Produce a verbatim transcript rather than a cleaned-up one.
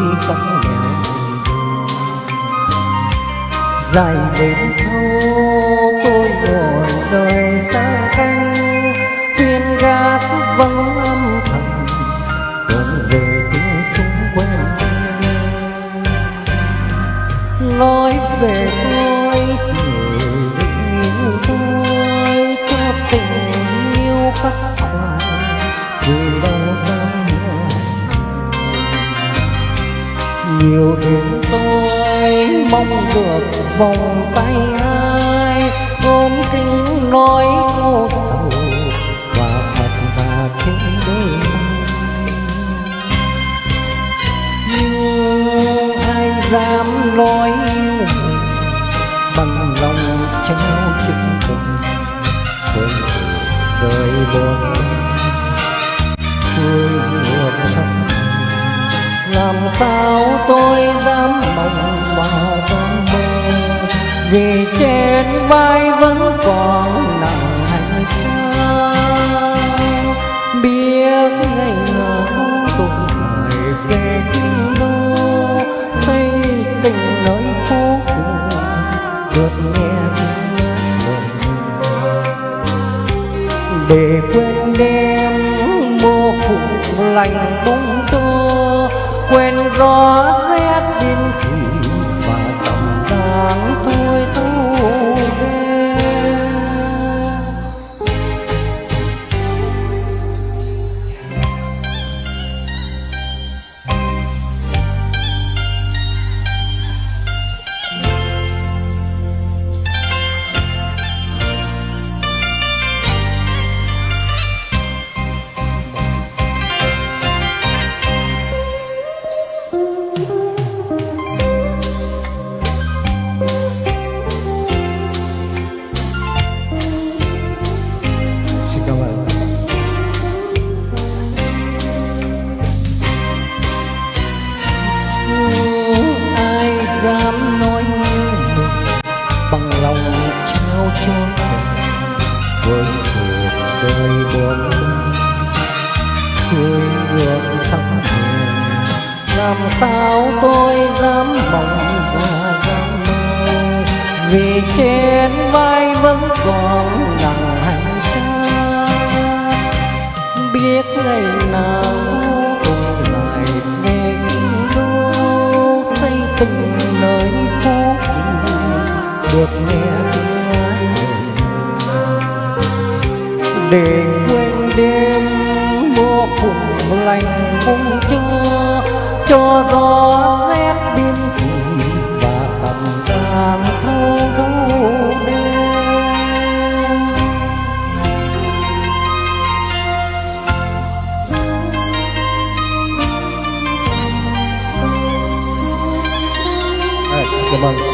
không nghèo. Dài bến thâu tôi ngồi đời xa canh, phiên gác vắng âm thầm dồn về tiếng súng quen. Nói về tôi người yêu tôi cho tình yêu khắc khoải từ đâu ra nhiều đêm tôi mong được vòng tay ai ôm kính nói câu sầu và thật thà trên đôi nhưng ai dám nói yêu mình bằng lòng trao chân tình quên đời buồn xuôi ngược thăm. Làm sao tôi dám mong và dám mơ vì trên vai vẫn còn nặng hành trang. Biết ngày nào tôi lại về kinh đô xây tình nơi phố cùng được nghe tiếng lòng để quên đêm mưa phủ lạnh bóng trôi quên gió rét đến kỳ và tầm tháng thôi thâu đêm. Dám nói mình bằng lòng trao cho tình với cuộc đời buồn xuôi ngược thăm hồn. Làm sao tôi dám mong và dám mơ vì trên vai vẫn còn nặng hành trang. Biết ngày nào tôi lại về kinh đô xây tình nơi phố được nghe tiếng hát để quên đêm mưa phùn lạnh không cho cho gió rét biên kỳ và tầm tàn thâu thâu đêm. À, xin cảm ơn.